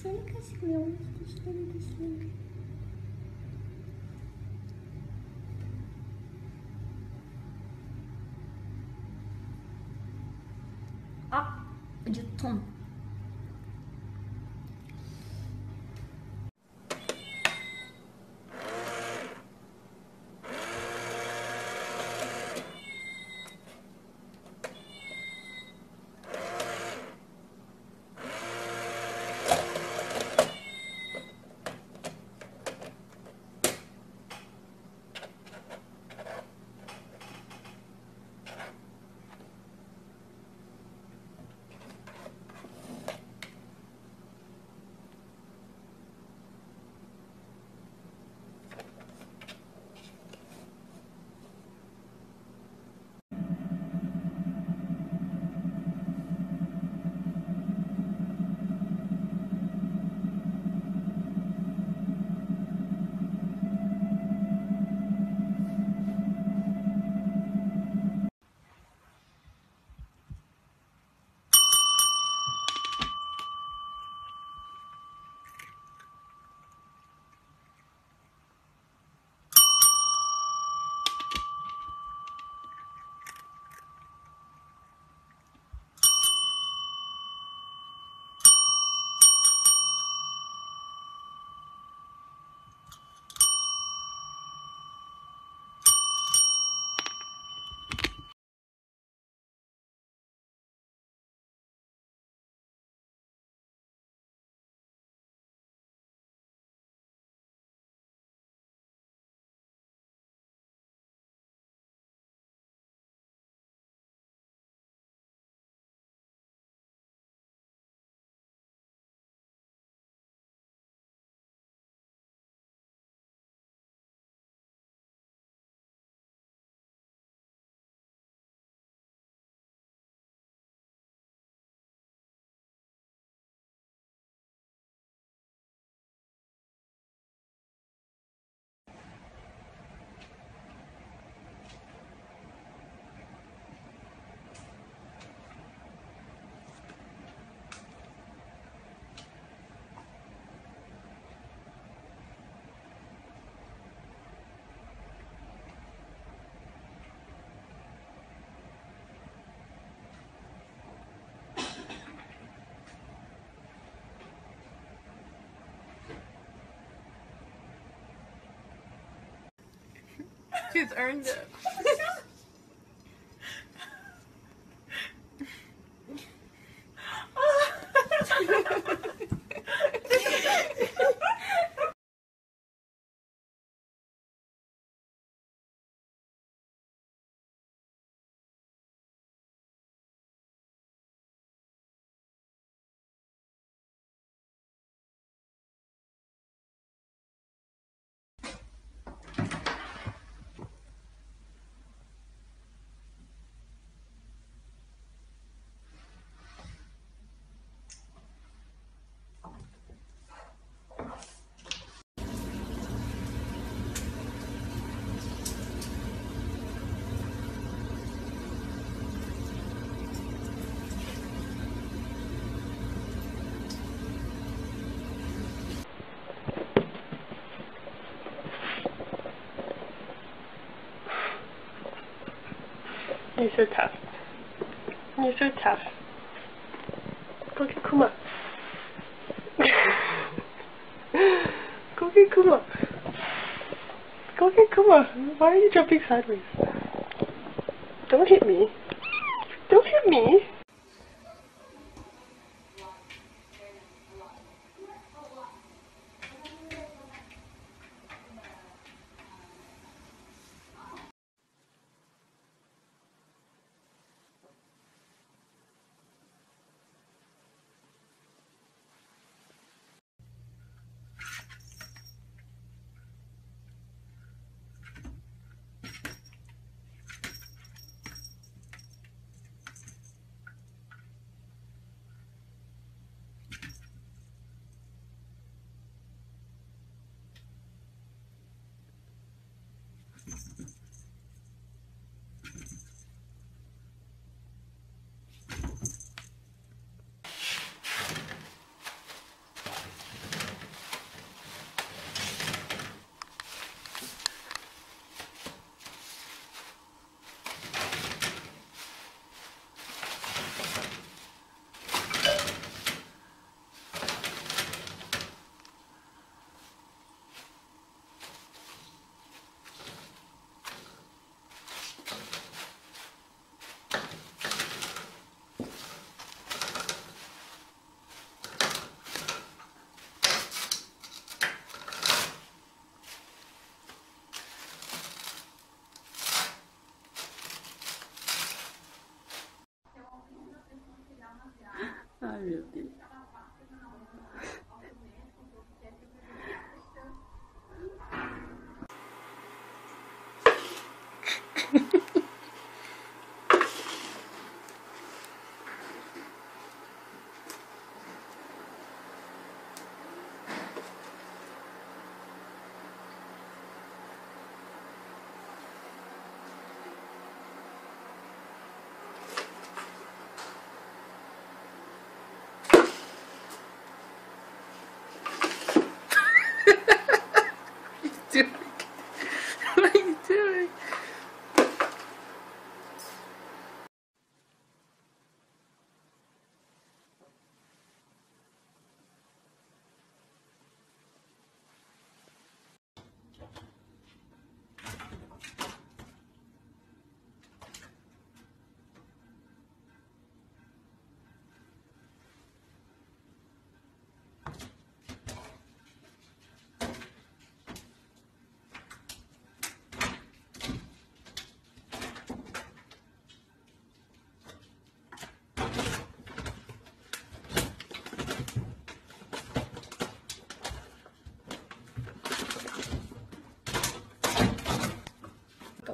kasih kelihatan terus dari sini. Ah, acıttım. She's earned it. You're so tough. You're so tough. Go get Kuma. Go get Kuma. Go get Kuma. Why are you jumping sideways? Don't hit me. Don't hit me.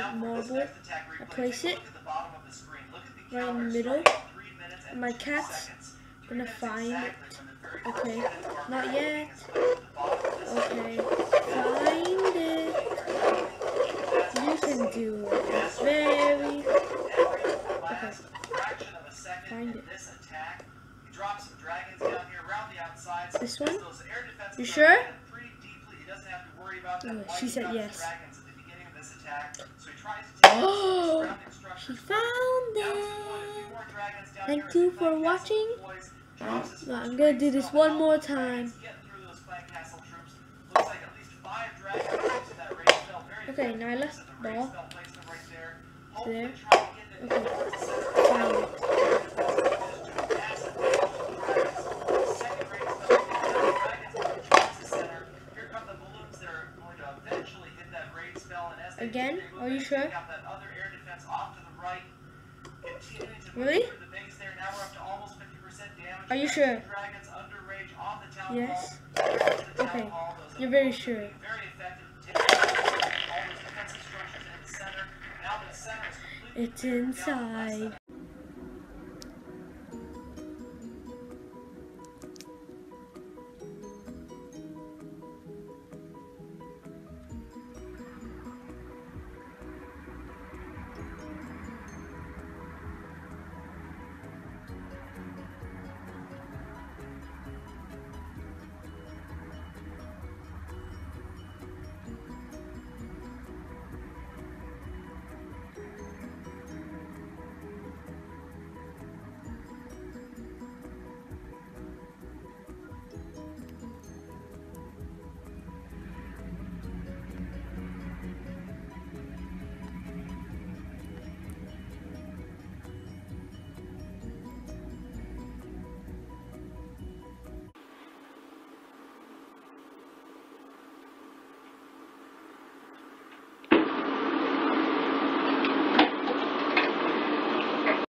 marble. I place it right in the middle. And my cat's gonna find it. Okay, not yet. Okay, find it. You can do it. Very. Okay. Find it. This one? You sure? Oh, she said yes. Oh, she found it. Thank you for watching. I'm gonna do this one more time. Okay, Nyla, ball. There. Okay. Found it. Again? Are you sure? Really? Are you sure? Yes? Okay. You're very sure. It's inside.